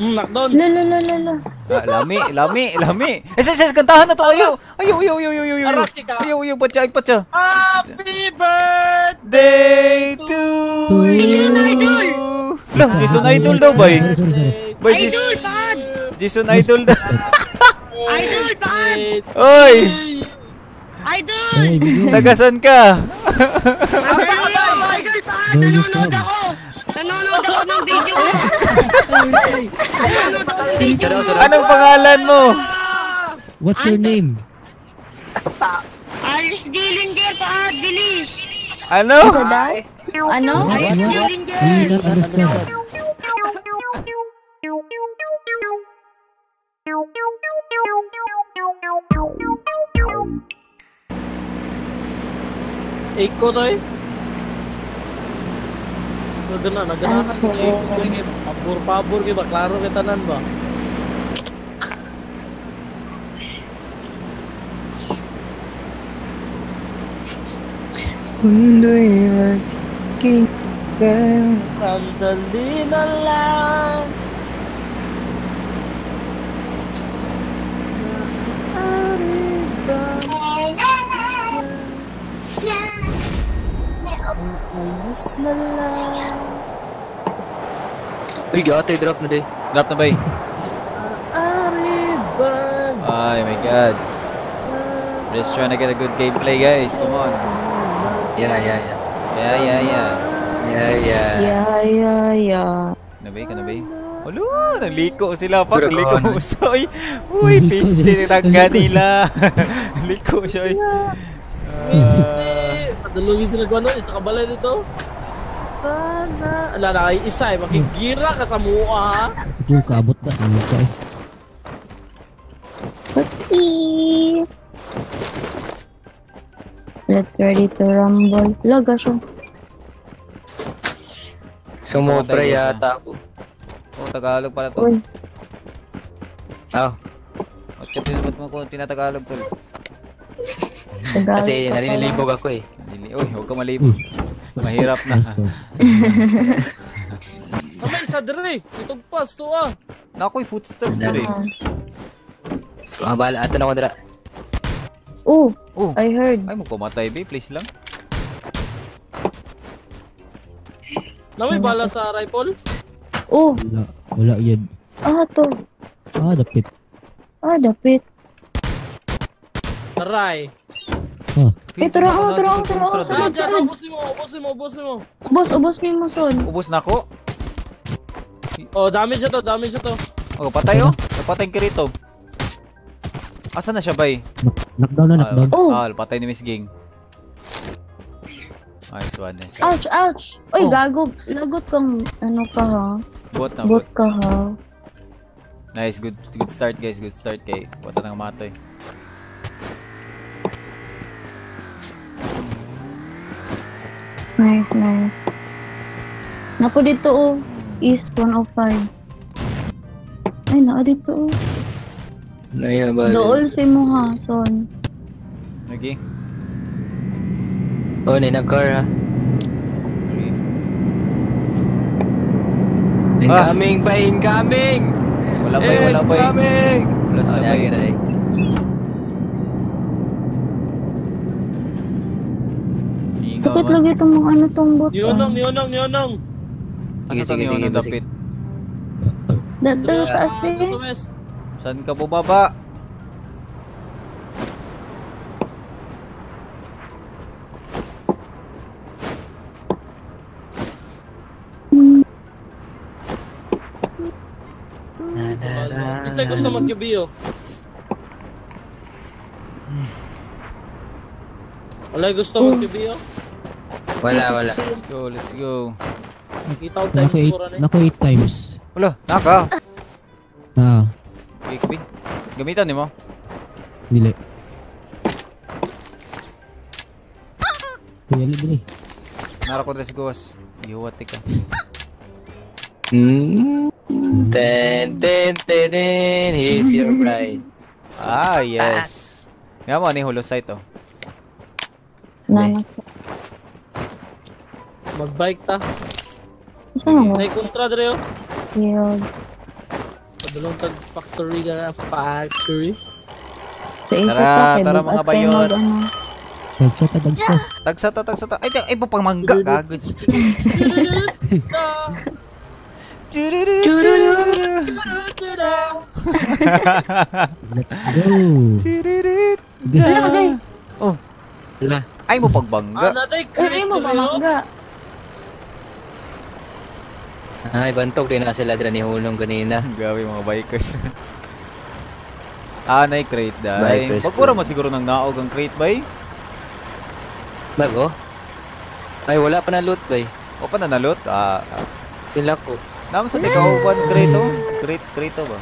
Knockdown. La. Lami. Ses, kantahan na to. Ayaw. Aras ka. Ayaw, patsa. Happy birthday Day to you. Lah, Jason Idol daw, bay. Sorry. Bay, Idol, Pad! Jason Idol daw. Idol, Pad! Oy, Idol! Ay, bigyan. tagasan ka. Idol, Pad! Nanonood ako! Nanonood ako ng video mo! Nanonood ako ng video mo! Anong pangalan mo? What's your name? Alice Dillinger, Pad! Bilis! Ano? Sa daw? Ano? Alice I Dillinger! will not understand. Iko to eh. Naganahan sa iko to eh. Pabor kay ba? Klaro kay tanan ba? Mundo'y nagkikita. Sandali na lang. Ayos na lang. Uy, gata, drop na day. Drop na, bay. Arriban. Ay, my God. Just trying to get a good gameplay, guys. Come on. Yeah. Kanabay. Alo, naliko sila pa. Naliko mo usoy. Uy, piste tangga nila. Naliko siya. Padulungin sila ko ano, isa kabalay dito. Sana. Ala na kayo isa eh, makigira ka sa mua ha. Ito, kaabot ba? Ano ka eh? Okay. Let's ready to rumble. Laga siya. Sumobra yata ako. Oh, Tagalog pala to. Uy. Oh, At kapinabat mo kung tinatagalog to. Tagalog kasi ka pala. nalinilibog ako eh. Uy, huwag ka malibog. Mahirap na. Kamay isa dire, itong pass to ah. Nakoy footsteps na rin. Bala, ato na ko dira. Oh, Oh, I heard. ay magpamatay, be. Please lang. Na may bala sa rifle? Oh, Wala yan. to. Dapit. Dapit. Taray. Tara. Diyan, ubos mo. Ubos ni mo, son. Ubus na ako. Oh, damage na to. Oh, patay oh. Napatay ka rito. Asa na siya, bay? Knockdown. Oh. Patay ni Miss Ging. Nice one. Ouch. Uy, gago. Lagot kang ano ka ha. Bot na, Bot bot. ka ha. Nice, good start, guys. Good start kay wata nang matoy. Nice. Napo dito oh. East 105. Ay, naa dito oh. Naya ba? Dool si mo ha, son. Okay. Oh, nag-car ha. Incoming! Wala pa. Incoming! Wala sila pa. Bakit lagi itong mga ano tong bot? Nionong. Asa Sige, niyo sige. dapit? Dito taas Sa pe. west. Saan ka bumaba? Isa gusto mag-QB oh. Wala gusto mag-QB oh. Wala. Let's go. Kita ko times 4 na eh. Nako 8 times. Wala, naka. Okay, gamitan ni mo. Dili. Kuya, dili. Nara ko dress gos. Iwati ka. Ten, he's your bride. Yes. Nga mo, ni Holosite oh. Mag-bike ta. Saan mo? May kontra dire oh. Yun. Dalawang tag factory ka na. Factory. Sa ito Tara, pa, kay tara, bugat mga tayo bayot. mag-ano. Tagsa ta, tagsa. Tagsa ta. Ay, pang mangga gago. Let's go. Wala, magay. Oh, Wala. ay mo pagbangga. Another Ay, mo ba mangga? Ay, bantog din na sila dyan ni Hulong kanina. Gawi mga bikers. Ah, nay crate dai. Bikers Magpura mo siguro ng naog ang crate bay. Bago? Ay, wala pa na loot bay. O pa nanalot. Pila ko. Naman sa ikaw one crate oh. Crate ba?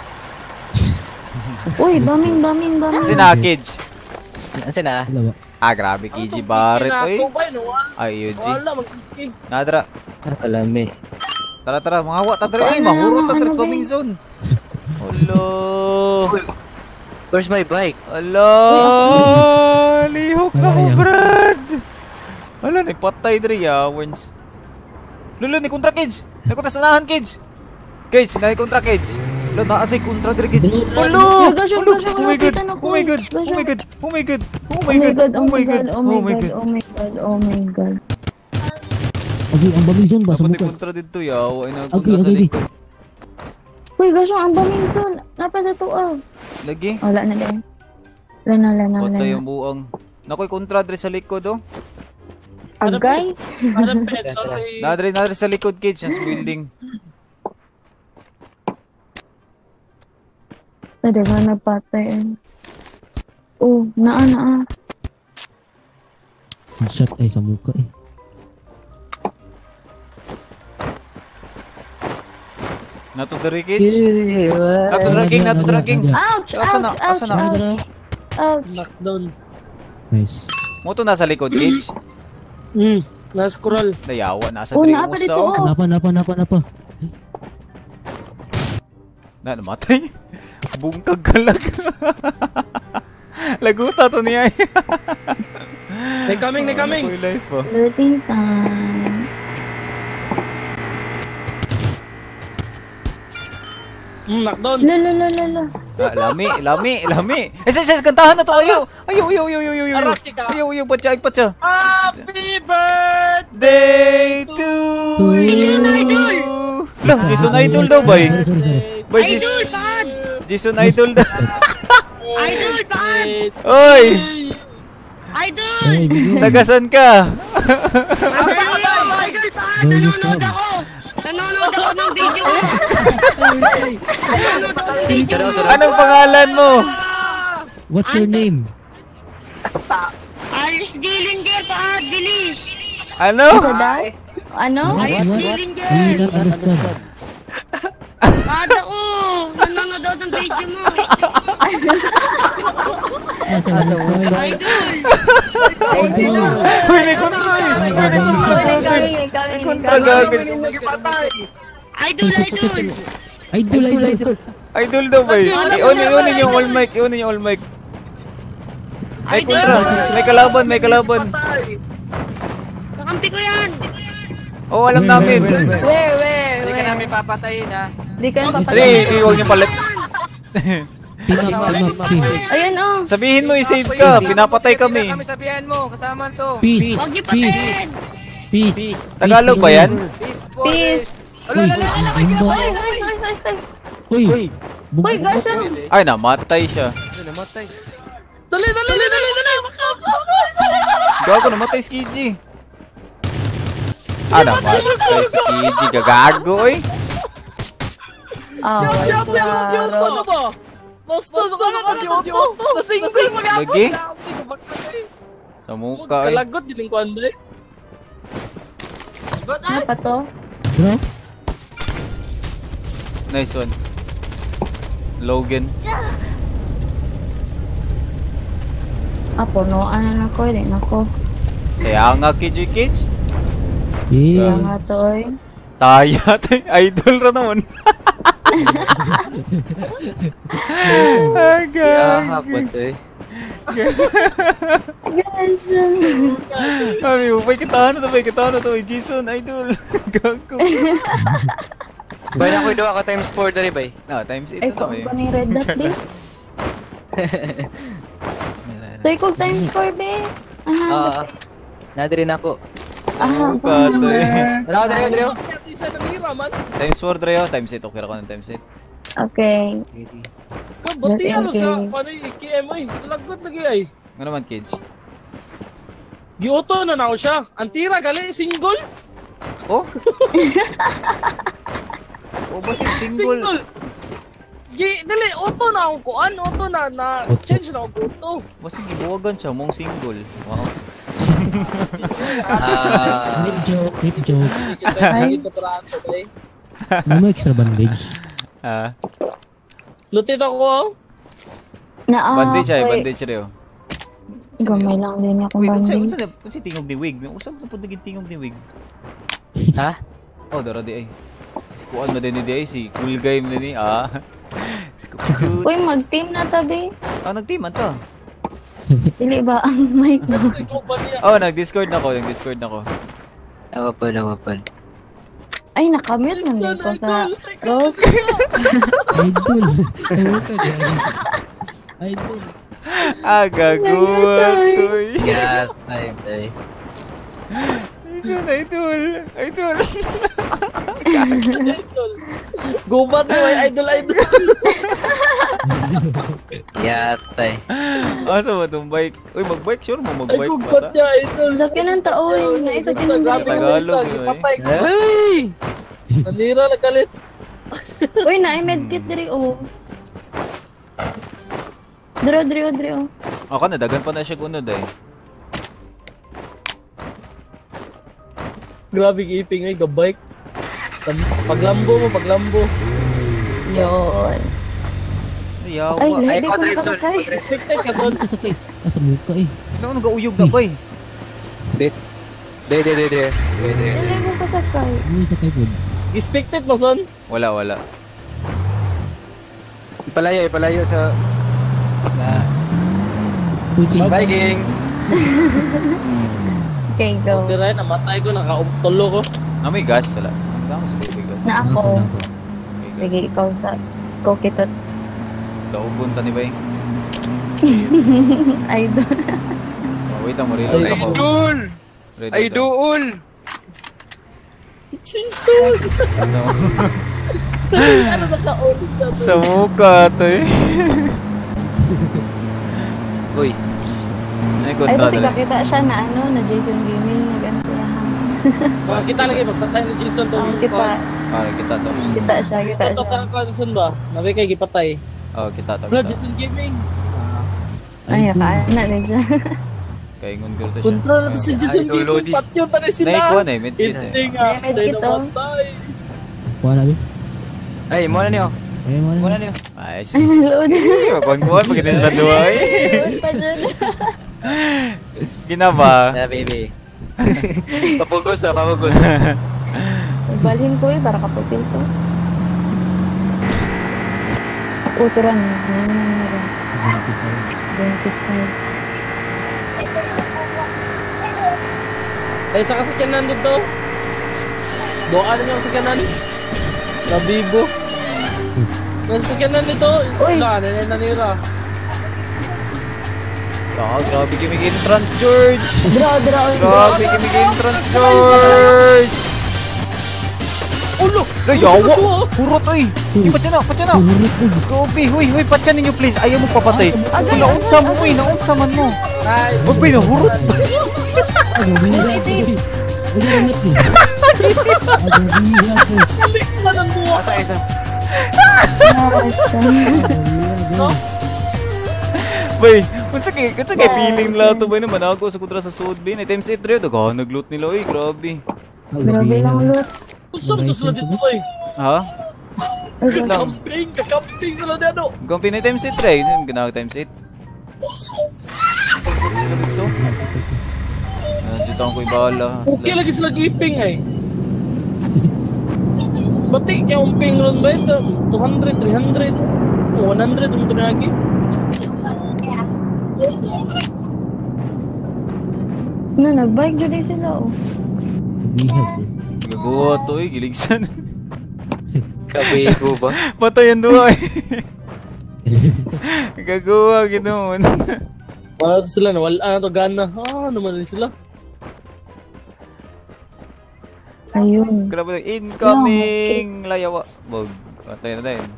Uy, daming. Sinakage. Nasaan na? Wala ba? Ah, grabe KG Barret oy. Ako ba yun? Ay, UG. Wala, magkikig. Nadra. Kalami. Tara, mga wa ta dre. Ay, mahurot ta dre sa bombing zone. Hello. Where's my bike? Hello. Lihok na mo, Brad. Wala, nagpatay dre ya, Wens. Lolo, ni kontra Cage. Ni kontra sanahan Cage. Cage, ni kontra Cage. Lolo, naasay kontra dre Cage. Hello. Gasyo, Oh my god. kapitan ako. Oh my god. Gasyo. Oh my god. Oh my god, Oh my god. oh my god. Okay, ang bamizon ba sa Dapat muka? kontra dito ya. Ay na Okay, kontra sa okay. likod. Uy, gasyo, ang bamingson. Napa sa tuwa. Lagi. Wala na din. Lana. Patay ang buang. Nakoy kontra dre sa likod oh. Agay. Parang pet, sorry. Nadre sa likod Cage sa building. Tadi nga napatay. Oh, naa. Shot ay sa muka eh. Nato dre Cage. Nato dre king. Ouch, Asa na? ouch. Lockdown. Nice. Moto nasa likod Cage. Na-scroll. Dayawa nasa Oh, dre napa dito. usaw. Napa. Na namatay. Bungkag kalag. Laguta to niya. They coming. Ako'y life oh. Looting time. Lockdown. Lala. Lami. Ses, kantahan na to ayo. Ayo. Aras ka. Ayo, patsa. Happy birthday! Day to you. Lah, Jason Idol daw bay. Sorry. Bay Jason Idol daw. Idol, paan! Oy, Idol! Ay, bigo. tagasan ka. Idol, paan! Nanonood ako! Nanonood ako ng video mo! Nanonood ako ng video mo! Anong pangalan mo? What's your name? Alice Dillinger, paan! Bilis! Ano? Isa daw? Ano? Alice What? Dillinger! We not understand. Paan ako! Nanonood ako ng video mo! Nasa ano? Idol! Uy, may kontra eh. May kontra gagawin. Idol! Idol. Idol daw bay. Iunin yung all mic. May kontra. May kalaban. Kakampi ko yan! Oh, alam namin. Where? Hindi ka namin papatayin ha. Di ka na Hindi, huwag niyo palit. Team up. Ayun oh. Sabihin mo, i-save ka. Pinapatay kami. Kami sabihan mo, kasama to. Peace. Huwag niyo patayin! Peace. Tagalog ba yan? Peace for Peace. Uy, Uy, Uy, gasyo. Ay, namatay siya. Ano, namatay. Dali! Gago, namatay si Kiji. Namatay si Kiji. Gagago eh. Ah, klaro. Ano ba? Basta sa Kyoto. Nasingkol mag-ako. Lagi? Sa muka eh. Kalagot din ko Andre. Ano pa to? bro. Nice one. Logan. Punoan na ako, din ako. Saya nga Kiji Kids. Kaya Yeah. nga to, oy. Taya tayo. Idol ra naman. Yahap ba to eh. Ay, may kita na to. Jason, Idol. Gago. Bay na ko do ako times 4 dali bay. Ah, times 8 Ay, na kung kami. kung red dot, be. So, ikaw times 4, be. Ah. Nadiri na ako. Aha, Katoy. Dalaw dali dali. Isa na nira man. Times 4 Dre, times 8. Okay ako ng times 8. Okay. Kabuti Yes, ano okay. sa paano yung IKM ay. Lagot lagi ay. Ano naman, kids? Giuto na ako siya. Ang tira gali single. Oh? Oh, basig single. Single. Dali, auto na akong kuan. Auto na change na ako auto. Basig gibuwagan siya, mong single. Wow. Ah. Rip joke. Ay. Ito prato bay. May extra bandage. Ah, Lutit ako oh. bandage ay, bandage Reo. Gamay lang din akong Uy, bandage. unsa tingog ni wig? Usab na pud naging tingog ni wig. Ha? Oh, dara di ay. Kuan na din ni di ay si cool guy man ni. Ah. Uy, mag-team na tabi. Ah, nagtiman ta. Dili ba ang mic mo? Ikaw ba niya? Oh, nag-Discord na ko, nag-Discord na ko. Ako pa. Ay, nakamute lang din ko sa Rose. Idol. Idol. Ah, gagawa toy. Yeah, ay. Iso na idol. Idol. Idol. Gubat mo ay idol. Yeah, tay. Asa mo tong bike? Uy, mag-bike sure mo Ay mag-bike gubat pa ta. niya idol. Sakyan ng taoy. Naisakyan ng Grabe taoy. Tagalog, isa, eh. ipatay ko. Ay! Nanira na kalit. Uy, na-medkit diri, oh. Diri, oh. Ako na, dagan pa na siya kunod eh. Grabe giping ay gabike. Paglambo. Yun. Ay, yawa. Ay, Ay, hindi ko Audrey, nakasakay. Tek ka son. Asa kay? Asa muka eh. Ano nagauyog na ba eh? De. Hindi ko kasakay. Uy, sa kay pod. Expected mo son. Wala. Ipalayo sa Uy, sing. Bye, gang. Okay, go. Diray namatay ko nakauptolo ko. Ah, may gas. Wala. Tama sa may gas. Na ako. May Sige, gas. ikaw sa kokitot. Kaubon ta ni ba eh? Idol. Oh, wait lang, marilang ako. Reload. Idol. Jesus. Ano naka-on na to? Sa mukha to eh. Uy. Ay, Ay, kontra kasi na. kakita siya na na Jason Gaming. Nag-ano siya. Mga kita lagi magtatay ni Jason to. Kita Ah, kita to. Ito sa Jason ba? Nabi kay gipatay. Oh, kita to. Wala Kita. Jason Gaming. Ay, kaana na siya. Kaya ngungur to siya. Kontra na to si Jason Idol Gaming. Lodi. Patyo ta na sila. Naikuan eh, medkit Hindi eh. nga. May Tayo medkit, oh. namatay. Kuha na, be. Ay, mo na niyo. Ay, mo Mo na. na niyo. Ay, sis. Load. Kuan-kuan, pagkita sila duwa eh. Load pa dyan. Ginaba. Yeah, baby. Papugos. Balhin ko para kapusil ko. Uturan. Yan. 25. Ay, sa kasakyanan dito. Doa na yung kasakyanan. Nabibo. Sa kasakyanan dito. Uy. Wala, nanira. Ah, grabe kimig entrance, George. Draw. Grabe kimig entrance, George. Ulo! Yawa! Hurot, oy! Yung patya na! Grabe! Huy, patya ninyo, please! Ayaw mo papatay! Agay, Naunsa mo, uy! Naunsa man mo! Ay, Huwag ba yung hurot? Ay, gabi. Ito. Uy, angat eh. Ay, gabi ako. balik ka ng buwa. Asa isa. Bay, unsa kay feeling lang to ba naman ako sa kontra sa South Bay? Times 8 rin. Nag-loot nila, oy! Grabe! Grabe lang loot. Kusam to sila dito ay. Ha? Wait lang. Kakamping sila dito. Gawin na times 8 rin. Ginawag times 8. Sila dito. Dito ako ibala. Okay lagi sila giping ay. Bati kaya umping ron ba ito? 200, 300, 100 ito na lagi. Nag-bike dyan sila, oh. Bihag eh. Gagawa to eh. Giligsan. Kabigo ba? Patay ang duwa eh. Gagawa, ginoon. Wala sila na, wala na to gana. Naman din sila. Ayun. Grabe, incoming! Layawa. Bog. Patay na din.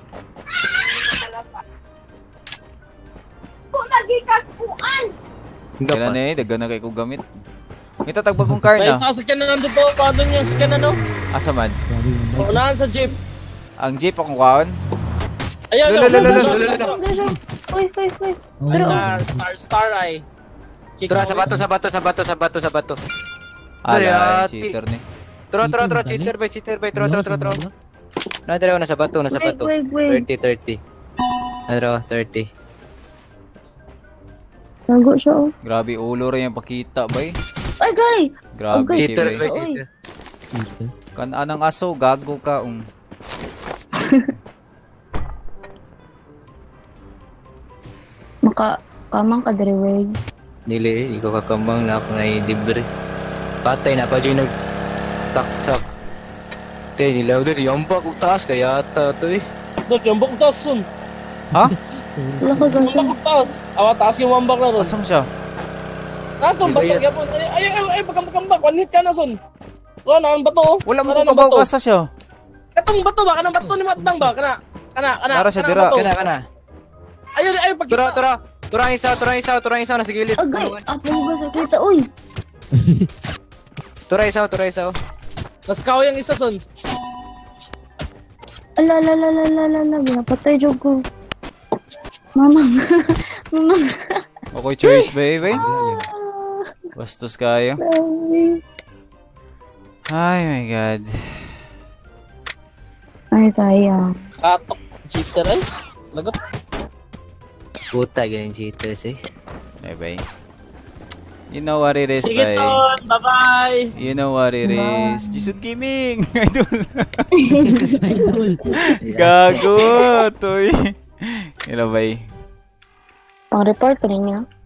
Kailan na eh, dagan na kayo kong gamit. Ito, tagbag kong car May na. sasakyan na nandito, paano yung sakyan na no? Asa man? Unahan sa jeep. Ang jeep akong kaon? Ayan, Uy. Pero, Star Eye. Tara, sa bato. Ala, cheater ni. Tro, cheater bay. Tro. Nadaraw na sa bato. wait. 30. Nadaraw, 30. Lago siya, oh. Grabe, ulo rin yung pakita, bay. Ay, guy! Grabe, Okay. Cheater bay. bay, cheater. Kan anang aso, gago ka. Kamang ka, Deriweg. Dili, ikaw kakamang na ako na libre. Patay na pa dyan nag-tak-tak. Tay, nilaw doon, yambak kong taas kaya ata ito eh. Dok, yung bak taas sun. Ha? Wala ka, Yung Gasha. bak taas. Awa, taas yung wambak na ron. Asam siya? Natong bato, Iba yan. yapon. Ay, pagkambak. One hit ka na sun. Wala na, ang bato. oh. Wala mo Wala kong na bato. kabaw kasa siya. Katong bato ba? Kanang bato ni Matbang ba? Kana. Tara siya, kanang dira. bato. Kana. Ayun, pagkita. Turang isa, nasa gilid. Agay! Apo ba sa kita, uy! Turang isa. Naskaw yung isa sun. Ala, binapatay jog ko. Mamang. Okay, choice, baby. Bastos kayo. Sorry. Ay, my God. Ay, sayang. Katok. Cheater ay. Lagot. Puta, ganyan cheaters eh. Bye-bye. You know what it is, Sige bye. son. Bye-bye. You know what it is. Jisoo Gaming! Idol. Idol. Gago! Toy. Yun na, bye. Pang-report ko rin niya.